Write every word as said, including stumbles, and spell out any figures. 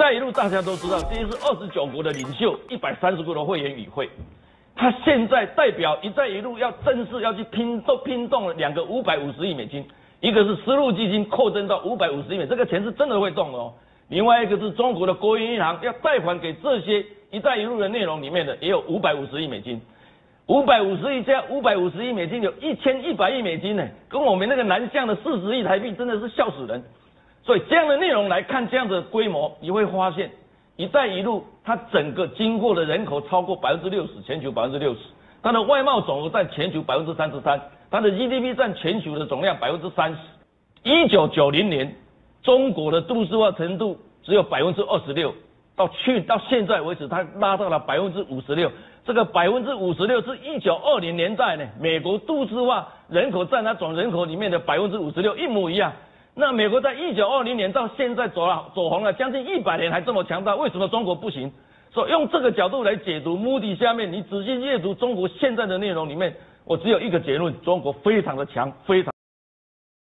带一路大家都知道，这是二十九国的领袖，一百三十国的会员与会。他现在代表一带一路要正式要去拼动拼动了两个五百五十亿美金，一个是丝路基金扩增到五百五十亿美金，这个钱是真的会动的哦。另外一个是中国的国营银行要贷款给这些一带一路的内容里面的也有五百五十亿美金。五百五十亿加五百五十亿美金，有一千一百亿美金呢，跟我们那个南向的四十亿台币真的是笑死人。所以这样的内容来看，这样的规模，你会发现，一带一路它整个经过的人口超过百分之六十，全球百分之六十，它的外贸总额占全球百分之三十三，它的 G D P 占全球的总量百分之三十。一九九零年，中国的都市化程度只有百分之二十六，到去到现在为止，它拉到了百分之五十六。这个百分之五十六是一九二零年代呢，美国都市化人口占它总人口里面的百分之五十六，一模一样。那美国在一九二零年到现在走了走红了将近一百年，还这么强大，为什么中国不行？所以用这个角度来解读，Moody下面你仔细阅读中国现在的内容里面，我只有一个结论：中国非常的强，非常。